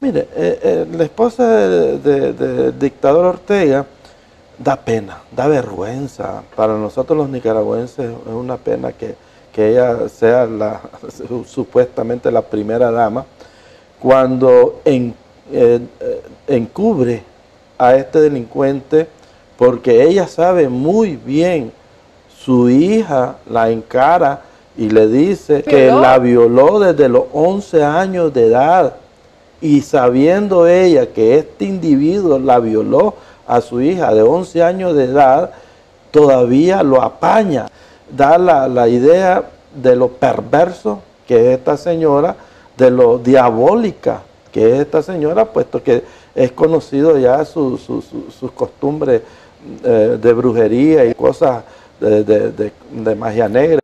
Mire, la esposa del dictador Ortega da pena, da vergüenza. Para nosotros los nicaragüenses es una pena que ella sea supuestamente la primera dama, cuando encubre a este delincuente, porque ella sabe muy bien, su hija la encara y le dice que la violó desde los 11 años de edad, y sabiendo ella que este individuo la violó a su hija de 11 años de edad, todavía lo apaña. Da la idea de lo perverso que es esta señora, de lo diabólica que es esta señora, puesto que es conocido ya sus costumbres de brujería y cosas de magia negra.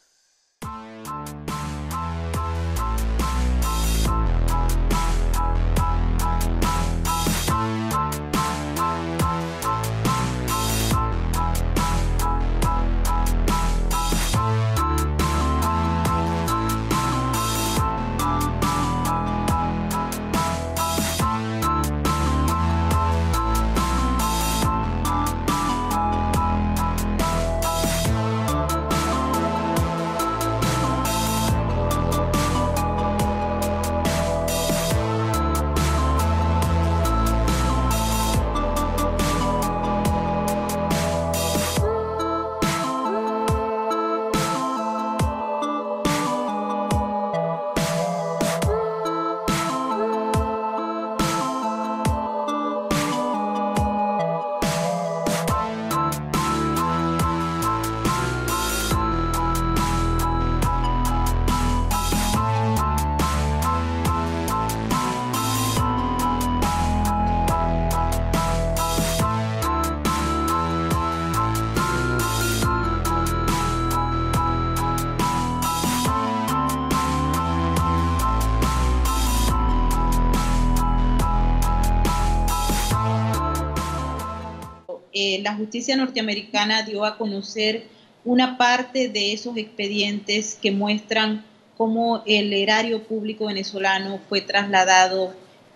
La justicia norteamericana dio a conocer una parte de esos expedientes que muestran cómo el erario público venezolano fue trasladado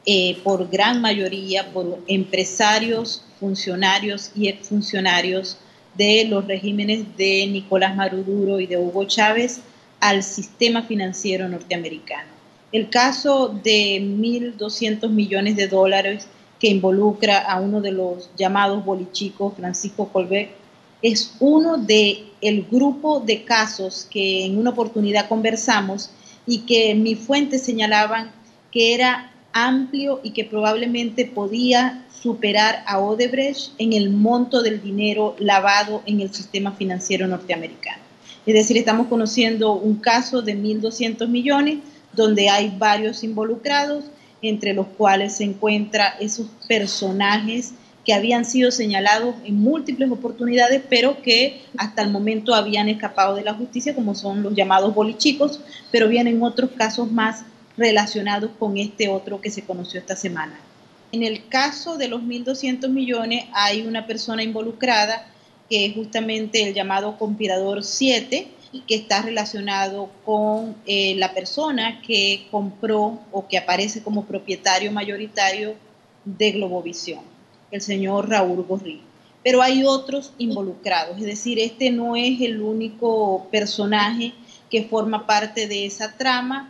por gran mayoría por empresarios, funcionarios y exfuncionarios de los regímenes de Nicolás Maduro y de Hugo Chávez al sistema financiero norteamericano. El caso de 1.200 millones de dólares que involucra a uno de los llamados bolichicos, Francisco Colbeck, es uno del grupo de casos que en una oportunidad conversamos y que mis fuentes señalaban que era amplio y que probablemente podía superar a Odebrecht en el monto del dinero lavado en el sistema financiero norteamericano. Es decir, estamos conociendo un caso de 1.200 millones donde hay varios involucrados, entre los cuales se encuentran esos personajes que habían sido señalados en múltiples oportunidades, pero que hasta el momento habían escapado de la justicia, como son los llamados bolichicos, pero vienen otros casos más relacionados con este otro que se conoció esta semana. En el caso de los 1.200 millones hay una persona involucrada que es justamente el llamado conspirador 7, que está relacionado con la persona que compró o que aparece como propietario mayoritario de Globovisión, el señor Raúl Gorrí. Pero hay otros involucrados, es decir, este no es el único personaje que forma parte de esa trama.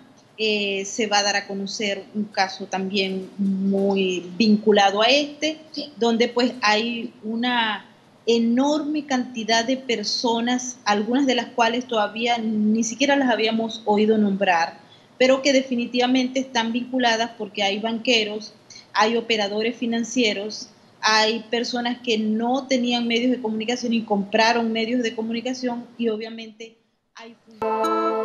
Se va a dar a conocer un caso también muy vinculado a este, donde pues hay una enorme cantidad de personas, algunas de las cuales todavía ni siquiera las habíamos oído nombrar, pero que definitivamente están vinculadas porque hay banqueros, hay operadores financieros, hay personas que no tenían medios de comunicación y compraron medios de comunicación, y obviamente hay